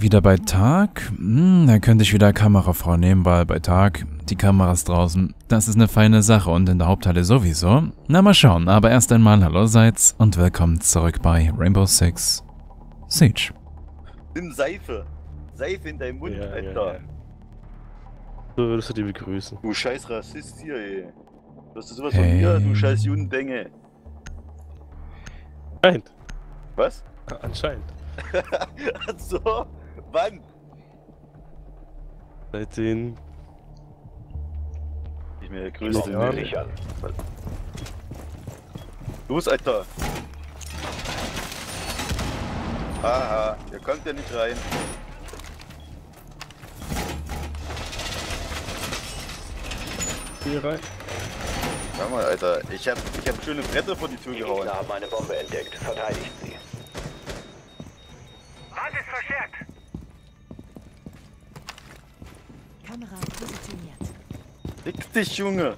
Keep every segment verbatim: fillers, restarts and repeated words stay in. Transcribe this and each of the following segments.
Wieder bei Tag? Hm, da könnte ich wieder Kamerafrau nehmen, weil bei Tag die Kameras draußen, das ist eine feine Sache und in der Haupthalle sowieso. Na, mal schauen, aber erst einmal hallo seid und willkommen zurück bei Rainbow Six Siege. Nimm Seife. Seife in deinem Mund, Ja, Alter. ja, ja. So würdest du die begrüßen. Du scheiß Rassist hier, ey. Du hast sowas Hey. von mir, du scheiß Judenbänge. Anscheinend. Was? Anscheinend. Ach so. Wann? Seit den... Ich mir der größte Ja, Mensch an. Los, Alter. Aha, ihr kommt ja nicht rein. Hier rein. Schau mal, Alter. Ich hab, ich hab schöne Bretter vor die Tür Die gehauen. Gegner haben eine Bombe entdeckt. Verteidigt sie. Basis verstärkt. Kamera positioniert. Fick dich, Junge.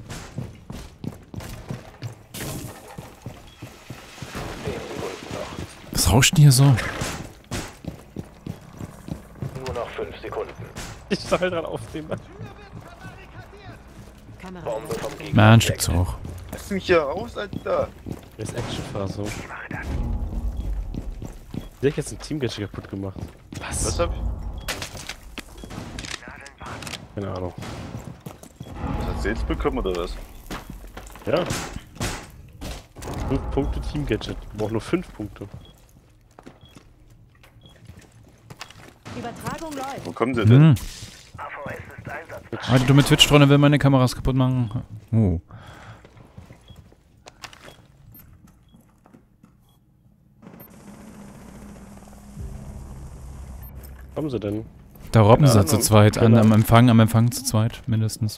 zehn Sekunden noch. Was rauscht denn hier so? Nur noch fünf Sekunden. Ich soll dran aufnehmen. Kamera. Bombe vom Gegner. Na, ein Stück entdeckt. zu hoch. Lass mich hier raus, Alter. Der ist Actionphase. Der hat jetzt ein Teamgadget kaputt gemacht. Was Was? hab ich? Keine Ahnung. Was hast du jetzt bekommen oder was? Ja. fünf Punkte Teamgadget. Wir brauchen nur fünf Punkte. Übertragung läuft. Wo kommen sie denn? Hm. A V S ist einsatzbereit. Alter, du mit Twitch-Drohne will meine Kameras kaputt machen. Uh. Kommen sie denn? Da robben Keine sie zu Ahnung. zweit. An, Keine am Ahnung. Empfang, am Empfang zu zweit, mindestens.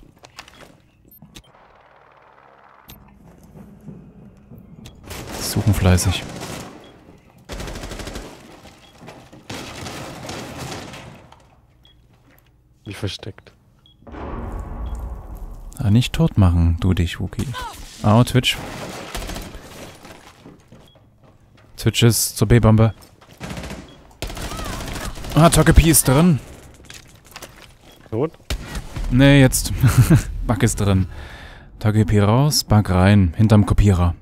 Suchen fleißig. Wie versteckt. Ah, nicht tot machen, du dich, Wookie. Oh, Twitch. Twitch ist zur B-Bombe. Ah, Togepi ist drin. Tot? Nee, jetzt. Bug ist drin. Togepi raus, Bug rein. Hinterm Kopierer.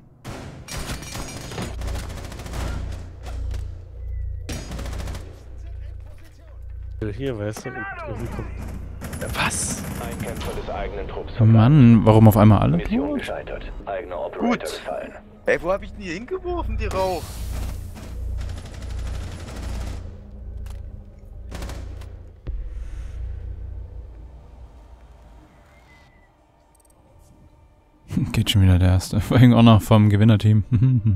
Hier, weißt du? Und irgendwie kommt... Was? Ein Kämpfer des eigenen Trupps. Mann, warum auf einmal alle? Mission gescheitert. Eigener Operator Gut. gefallen. Ey, wo hab ich denn die hingeworfen, die Rauch? Geht schon wieder der erste. Vorhin auch noch vom Gewinnerteam.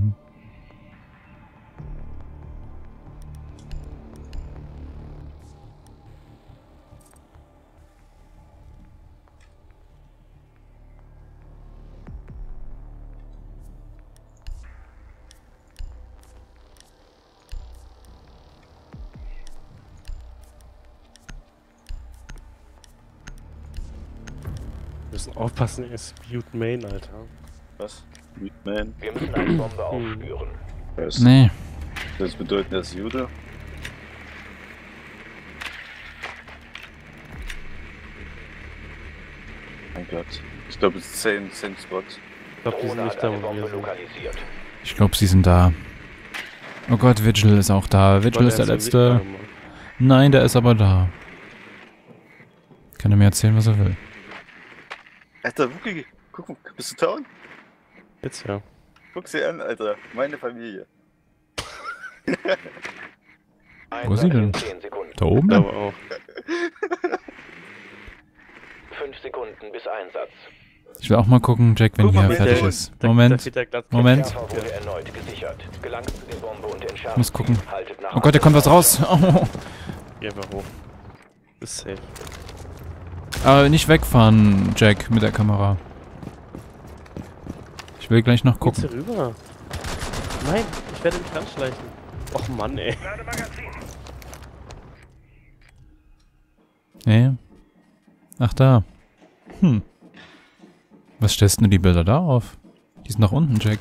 Wir müssen aufpassen, er ist Mute Main, Alter. Was? Meatman? Wir müssen eine Bombe aufspüren. Was? Nee. Das bedeutet, er ist Jude? Mein Gott. Ich glaube, es ist zehn Cent Spot. Ich glaube, die sind Drohne nicht hat da, eine wo wir Bombe sind. lokalisiert. Ich glaube, sie sind da. Oh Gott, Vigil ist auch da. Vigil ist der letzte. Nein, der ist aber da. Kann er mir erzählen, was er will. Alter, Wookie, guck mal, bist du down? Jetzt ja. Guck sie an, Alter. Meine Familie. Wo ist sie denn? zehn Sekunden. Da oben? Aber auch. fünf Sekunden bis Einsatz. Ich will auch mal gucken, Jack, wenn Guck mal, hier mit fertig der- ist. Da- da Moment. steht der Glatz- Moment. Treffer wurde erneut gesichert. Gelangt zu der Bombe und entschärft. Muss gucken. sie. Haltet nach Oh Gott, da kommt was raus. Oh. Geh einfach hoch. Ist safe. Aber nicht wegfahren, Jack, mit der Kamera. Ich will gleich noch Geht's gucken. hier rüber? Nein, ich werde mich ranschleichen. Och Mann, ey. Gerade Magazin. Nee. Ach, da. Hm. Was stellst denn die Bilder da auf? Die sind nach unten, Jack.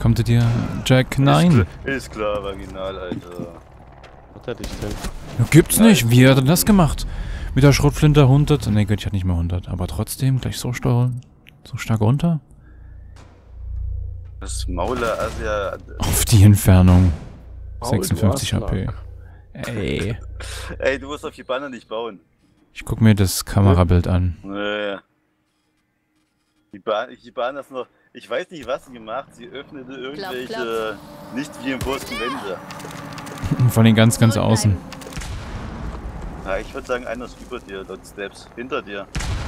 Kommt er dir, Jack? Nein. Ist, klar, ist klar, vaginal, Alter. Was hat dich denn? Ja, gibt's nicht. Wie hat er das gemacht? Mit der Schrotflinte hundert? Ne, gut, ich hatte nicht mehr hundert. Aber trotzdem gleich so, so stark runter? Das Mauler Asia. Auf die Entfernung. Paul, sechsundfünfzig du hast H P. Lack. Ey. Ey, du musst auf die Banner nicht bauen. Ich guck mir das Kamerabild an. Nee. Die Bahn, die Bahn ist noch. Ich weiß nicht, was sie gemacht. Sie öffnete irgendwelche. Klopf, Nicht wie im Posten Wände. Von den ganz, ganz außen. Ja, ich würde sagen, einer ist über dir, dort Steps. Hinter dir.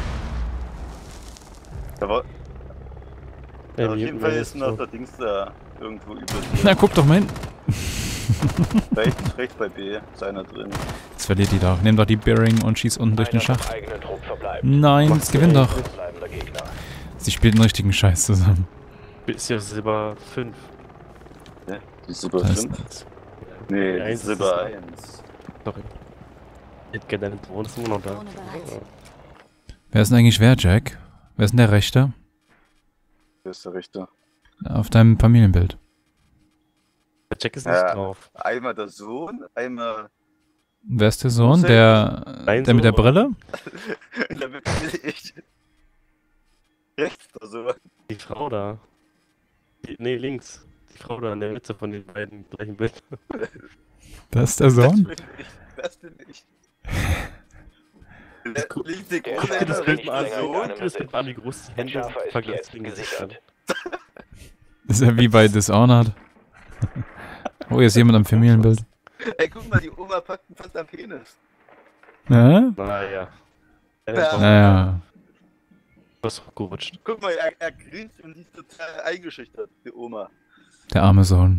Aber. Ja, auf mir- jeden Fall mir ist noch so. der Dings da irgendwo über dir. Na, guck doch mal hin. Rechts, rechts bei B ist einer drin. Jetzt verliert die doch. Nimm doch die Bearing und schieß unten durch den Einer vom Schacht. eigenen Trupp verbleibt. Nein, es gewinnt doch. Bleibender Gegner. Sie spielt einen richtigen Scheiß zusammen. Ist ja Silber fünf. Ja, die Silber Das fünf? ist Nee, die eins ist Silber das- eins. Sorry. Ich hätte gerne deine Drohne, ist immer noch da. Drohne bereit. Wer ist denn eigentlich wer, Jack? Wer ist denn der Rechte? Das ist der Richter. Auf deinem Familienbild. Der Jack ist nicht Ja. drauf. Einmal der Sohn, einmal. Wer ist der Sohn? Der, Dein der mit der Sohn, Brille? Damit bin ich. Rechts der Sohn. Die Frau da. Die, nee, links. Die Frau da in der Mitte von den beiden gleichen Bildern. Das ist der Das Sohn? bin ich. Das bin ich. Guck- Der Guck linke Guck dir das Sohn, Bild mal an. nicht länger So, in guck dir das einem Bild mal an, wie groß die Hände Schärfer sind. ist Vergleich jetzt zu den Gesichtern. gesichert. Das ist ja wie bei Dishonored. Oh, hier ist jemand am Familienbild. Ey, guck mal, die Oma packt ihn fast am Penis. Ja? Naja. Ja. Naja. Du hast gerutscht. Guck mal, er, er grinst und die ist total eingeschüchtert, die Oma. Der arme Sohn.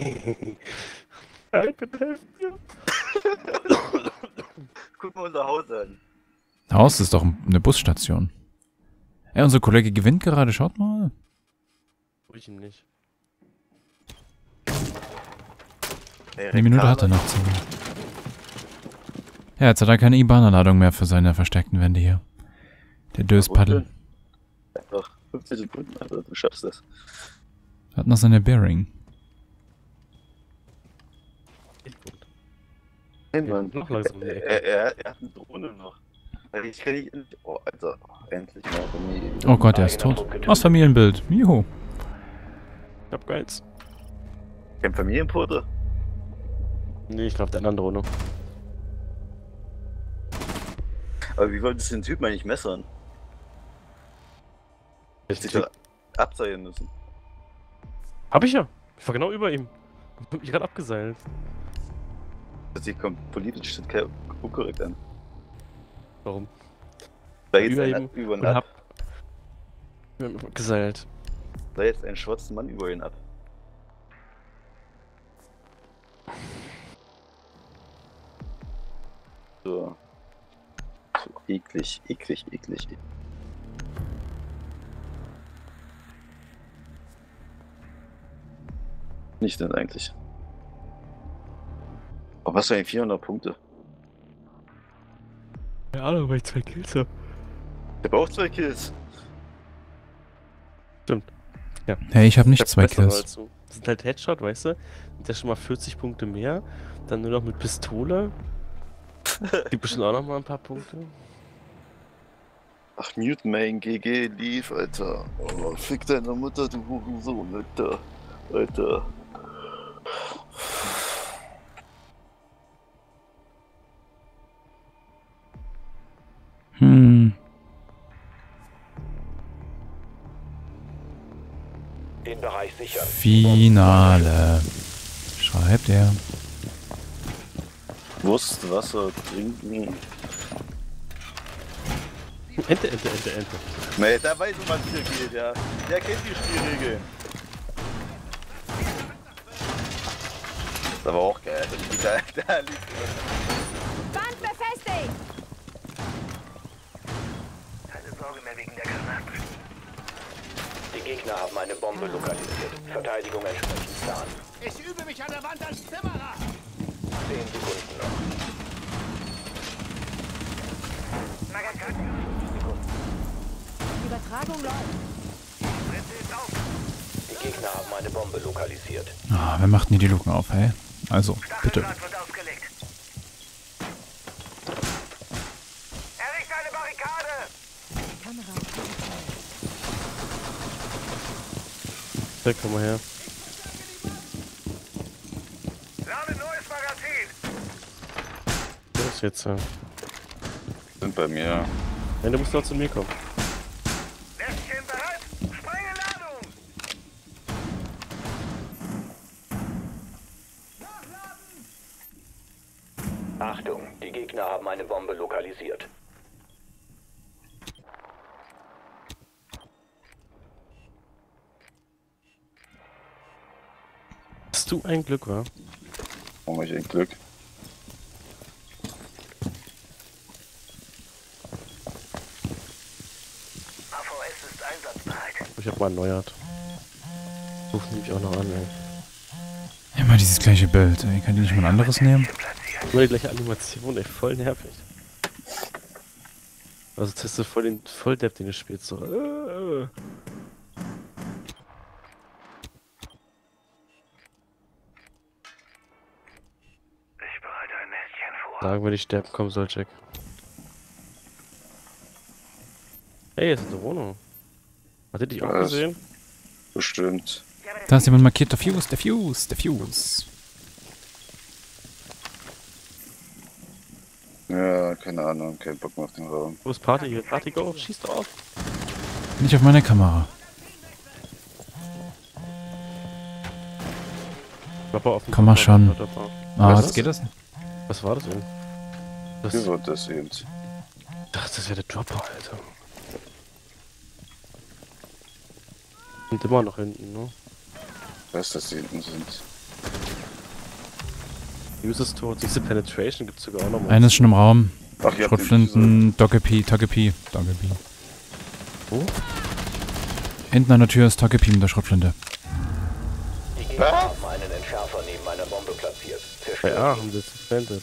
Hey, bitte helf mir. Guck mal unser Haus an. Haus ist doch eine Busstation. Ey, unser Kollege gewinnt gerade, schaut mal. Ich ihm nicht. Ey, Eine Minute hat er noch. Ja, jetzt hat er keine I B A N-Ladung mehr für seine versteckten Wände hier. Der Döspaddel. Einfach fünfzehn Sekunden, Alter, du schaffst das. Hat noch seine Bearing. Hey, Mann. Noch langsam. Er, er, er, er hat eine Drohne noch. Ich kann nicht. Oh, Alter. Endlich mal Familie. Oh Gott, der ist tot. Aus Familienbild. Juhu. Ich hab keins. Kein Familienporter? Nee, ich glaube der anderen Drohne. Aber wie wolltest du den Typen eigentlich messern? Ich Sich doch abseilen müssen. Hab ich ja. Ich war genau über ihm. Ich hab mich gerade abgeseilt. Das sieht kommt politisch steht kein unkorrekt an. Warum? Da jetzt Über ein, ihm über ihn und ab. hab ich hab mich abgeseilt. Da jetzt einen schwarzen Mann über ihn ab. So. So eklig, eklig, eklig. Nicht denn eigentlich. Oh, was für ein vierhundert Punkte. Ja, Ahnung, weil ich zwei Kills hab. Ich hab auch zwei Kills. Hey, ich habe nicht hab zwei bessere Kills. als du. Das sind halt Headshot, weißt du? Das ist schon mal vierzig Punkte mehr. Dann nur noch mit Pistole. Gibt bestimmt auch noch mal ein paar Punkte. Ach, Mute Main G G lief, Alter. Oh, fick deine Mutter, du Hurensohn, Alter. Alter. Hm. Den Bereich sichern. Finale. Schreibt er. Wurst, Wasser, trinken. Ente, Ente, Ente, Ente. Nee, da weiß man, was hier geht, ja. Der kennt die Spielregeln. Das war auch geil. Da, da liegt Band befestigt! Keine Sorge mehr wegen der Granaten. Die Gegner haben eine Bombe lokalisiert. Verteidigung entsprechend Plan. Ich übe mich an der Wand als Zimmerer. Zehn Sekunden noch. Übertragung läuft. Die Gegner haben eine Bombe lokalisiert. Ah, wer macht denn hier die Luken auf, hey? Also, bitte. Stacheldraht wird ausgelegt. Errichte eine Barrikade! Da, komm mal her. Lade neues Magazin! Los jetzt. Ja. Sind bei mir. Nein, du musst doch zu mir kommen. Lästchen bereit? Sprenge Ladung! Achtung, die Gegner haben eine Bombe lokalisiert. Hast du ein Glück, wa? Brauche ich ein Glück. A V S ist einsatzbereit. Ich hab mal erneuert. Rufen mich auch noch an, ey. Immer dieses gleiche Bild, ey. Kann ich nicht mal ein anderes nehmen? Immer die gleiche Animation, ey. Voll nervig. Also das ist voll den Volldepp, den du spielst. So. Äh, äh. Ich bereite ein Nestchen vor. Sagen, wenn ich sterben kommen soll, Jack. Hey, jetzt ist eine Wohnung. Hat ihr dich auch Was? gesehen? Bestimmt. Da ist jemand markiert, der Fuse, der Fuse, der Fuse. Ja, keine Ahnung, kein Bock mehr auf den Raum. Wo ist Party hier? Party go, schieß drauf. Nicht auf meiner Kamera. Dropper auf den Komm mal Dropper, schon. Dropper, Dropper. Ah, Was jetzt ist geht das? Was war das denn? Das, Wie ich wird das eben? dachte, das wäre der Dropper, Alter. Und immer noch hinten, ne? Ich weiß, dass die hinten sind. User Store, diese Penetration gibt's sogar auch noch mal. Einer ist schon im Raum. Ach, ihr habt den Schrotflinten, Togepi, Togepi, Togepi. Wo? Hinten an der Tür ist Togepi mit der Schrotflinte. Die Gegner haben einen Entschärfer neben einer Bombe platziert. Bei Zerstört A ihn. haben sie jetzt geplantet.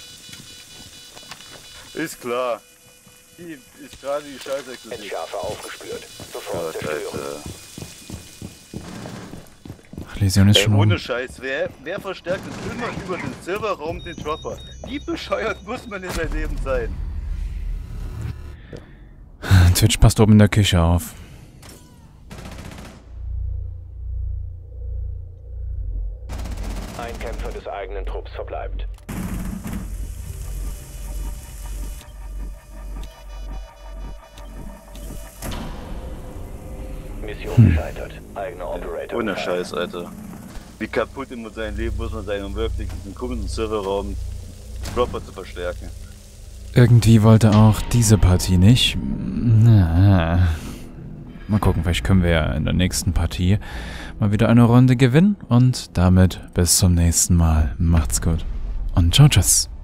Ist klar. Die ist gerade die Scheiße explodiert. Entschärfer aufgespürt. Sofort Ja, zerstören. Scheiße. Ach, Lesion ist Ey, schon ohne um. Scheiß, wer, wer verstärkt denn immer über den Serverraum den Dropper? Wie bescheuert muss man in sein Leben sein? Twitch passt oben in der Küche auf. Ein Kämpfer des eigenen Trupps verbleibt. Mission gescheitert. Eigener Operator. Ohne befreit. Scheiß, Alter. Wie kaputt in seinem Leben muss man sein, um wirklich diesen komischen Serverraum Dropper zu verstärken? Irgendwie wollte auch diese Partie nicht. Na. Mal gucken, vielleicht können wir ja in der nächsten Partie mal wieder eine Runde gewinnen. Und damit bis zum nächsten Mal. Macht's gut. Und ciao, tschüss.